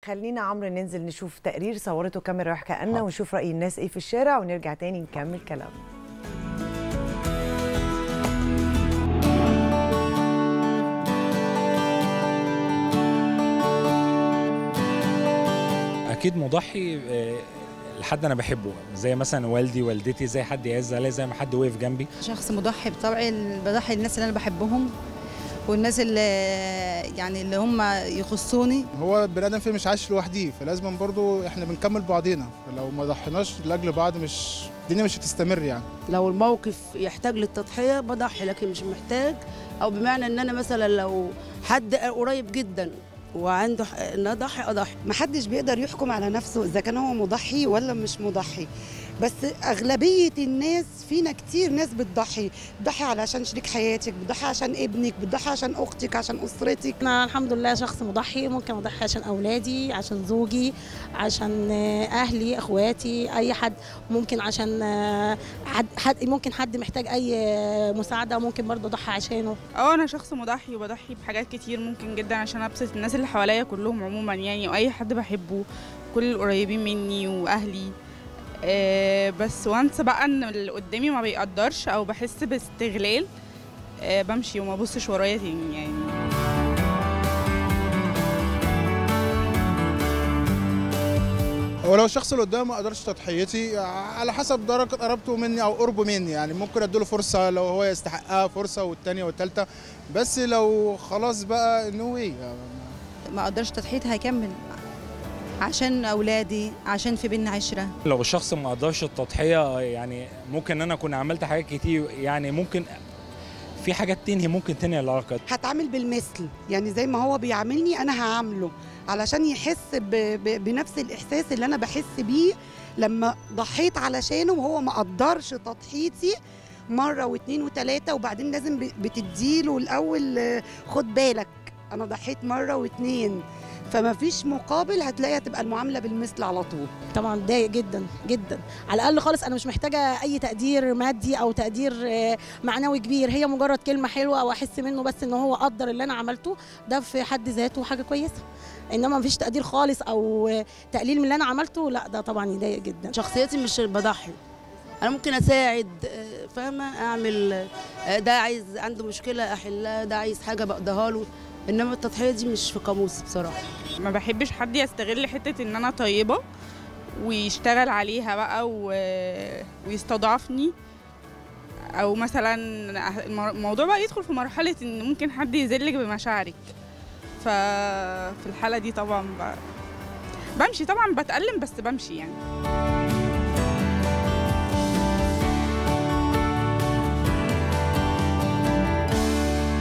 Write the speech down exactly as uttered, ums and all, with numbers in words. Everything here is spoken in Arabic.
خلينا عمرو ننزل نشوف تقرير صورته كاميرا راح كأننا ونشوف رأي الناس ايه في الشارع ونرجع تاني نكمل كلامنا. اكيد مضحي لحد انا بحبه، زي مثلا والدي والدتي، زي حد يعز عليا، زي ما حد وقف جنبي. شخص مضحي بطبعي، بضحي للناس اللي انا بحبهم والناس اللي يعني اللي هم يخصوني. هو البني ادم فيه مش عايش لوحده، فلازم برضو احنا بنكمل بعضينا، فلو ما ضحيناش لاجل بعض مش الدنيا مش هتستمر يعني. لو الموقف يحتاج للتضحيه بضحي، لكن مش محتاج، او بمعنى ان انا مثلا لو حد قريب جدا وعنده ان اضحي اضحي. محدش بيقدر يحكم على نفسه اذا كان هو مضحي ولا مش مضحي، بس اغلبيه الناس فينا كتير ناس بتضحي، بتضحي علشان شريك حياتك، بتضحي عشان ابنك، بتضحي عشان اختك، عشان اسرتك. انا الحمد لله شخص مضحي، ممكن اضحي عشان اولادي، عشان زوجي، عشان اهلي، اخواتي، اي حد، ممكن عشان حد، ممكن حد محتاج اي مساعده ممكن برضه اضحي عشانه. اه انا شخص مضحي وبضحي بحاجات كتير ممكن جدا عشان ابسط الناس اللي حواليا كلهم عموما يعني، واي حد بحبه، كل القريبين مني واهلي. أه بس وانس بقى ان اللي قدامي ما بيقدرش او بحس باستغلال، أه بمشي وما ببصش ورايا تاني يعني. ولو الشخص اللي قدامي ما قدرش تضحيتي على حسب درجه قربته مني او قربه مني، يعني ممكن اديله فرصه لو هو يستحقها فرصه، والثانيه والثالثه، بس لو خلاص بقى نو واي ما قدرش تضحيتها هيكمل عشان اولادي، عشان في بينا عشره. لو الشخص ما قدرش التضحيه يعني ممكن انا اكون عملت حاجات كتير، يعني ممكن في حاجات تنهي ممكن تنهي العلاقه. هتعامل بالمثل، يعني زي ما هو بيعاملني انا هعامله علشان يحس ب... ب... بنفس الاحساس اللي انا بحس بيه لما ضحيت علشانه وهو ما قدرش تضحيتي مره واثنين وثلاثه، وبعدين لازم بتديله الاول خد بالك انا ضحيت مره واثنين، فما فيش مقابل هتلاقي هتبقى المعامله بالمثل على طول. طبعا ضايق جدا جدا، على الاقل خالص انا مش محتاجه اي تقدير مادي او تقدير معنوي كبير، هي مجرد كلمه حلوه او احس منه بس ان هو قدر اللي انا عملته، ده في حد ذاته حاجه كويسه. انما ما فيش تقدير خالص او تقليل من اللي انا عملته، لا ده طبعا يضايق جدا. شخصيتي مش بضحي، انا ممكن اساعد، فاهمه، اعمل، ده عايز عنده مشكله احلها، ده عايز حاجه بقضيها له، انما التضحيه دي مش في قاموسي بصراحه. ما بحبش حد يستغل حته ان انا طيبه ويشتغل عليها بقى و... ويستضعفني، او مثلا الموضوع بقى يدخل في مرحله ان ممكن حد يذلك بمشاعرك، ففي الحاله دي طبعا بقى بمشي، طبعا بتألم بس بمشي يعني.